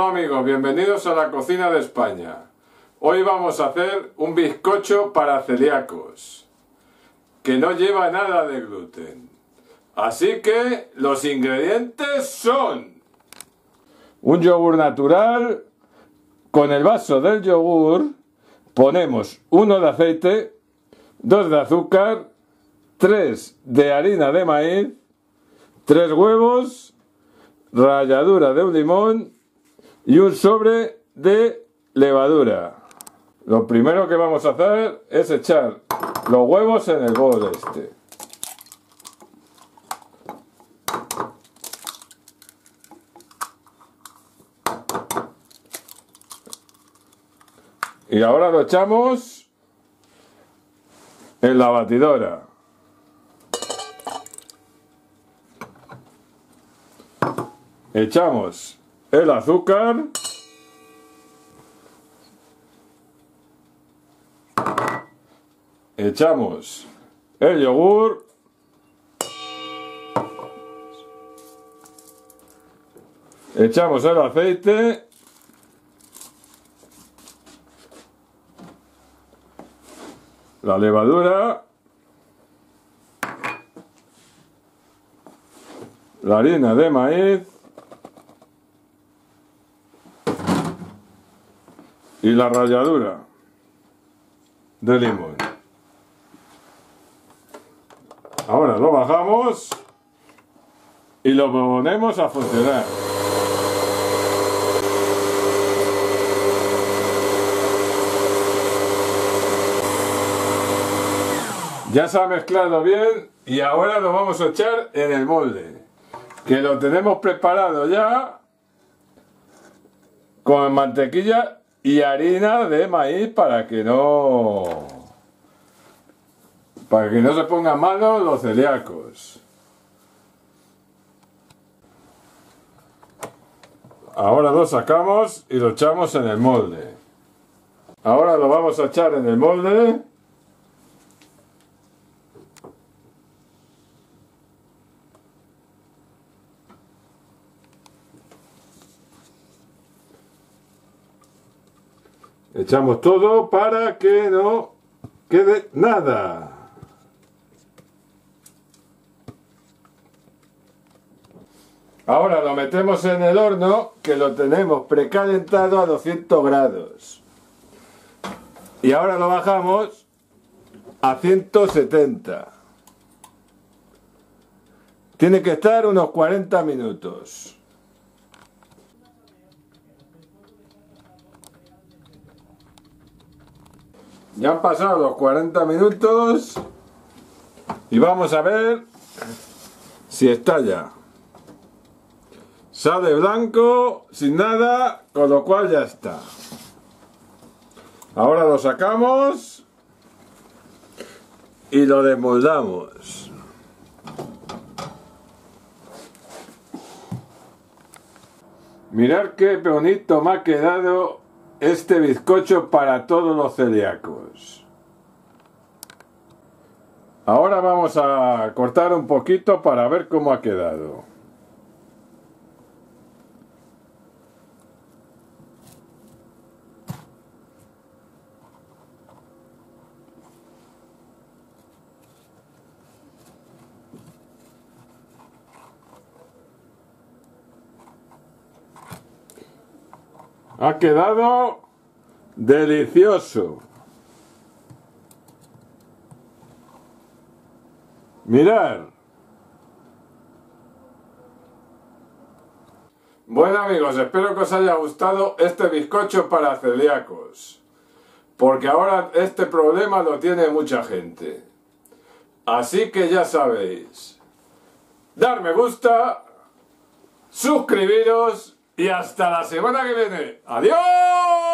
Hola amigos, bienvenidos a la cocina de España. Hoy vamos a hacer un bizcocho para celíacos, que no lleva nada de gluten. Así que los ingredientes son un yogur natural. Con el vaso del yogur ponemos 1 de aceite, 2 de azúcar, 3 de harina de maíz, 3 huevos, ralladura de un limón y un sobre de levadura. Lo primero que vamos a hacer es echar los huevos en el bol este. Y ahora lo echamos en la batidora. Echamos el azúcar. Echamos el yogur. Echamos el aceite. La levadura. La harina de maíz. Y la ralladura de limón. Ahora lo bajamos y lo ponemos a funcionar. Ya se ha mezclado bien y ahora lo vamos a echar en el molde, que lo tenemos preparado ya con mantequilla y harina de maíz para que no se pongan malos los celíacos. Ahora lo sacamos y lo echamos en el molde. Ahora lo vamos a echar en el molde. Echamos todo para que no quede nada. Ahora lo metemos en el horno, que lo tenemos precalentado a 200 grados. Y ahora lo bajamos a 170. Tiene que estar unos 40 minutos. Ya han pasado los 40 minutos y vamos a ver si estalla. Sale blanco, sin nada, con lo cual ya está. Ahora lo sacamos y lo desmoldamos. Mirad qué bonito me ha quedado este bizcocho para todos los celíacos. Ahora vamos a cortar un poquito para ver cómo ha quedado. Ha quedado delicioso. Mirad. Bueno amigos, espero que os haya gustado este bizcocho para celíacos, porque ahora este problema lo tiene mucha gente. Así que ya sabéis, dar me gusta, suscribiros y hasta la semana que viene. ¡Adiós!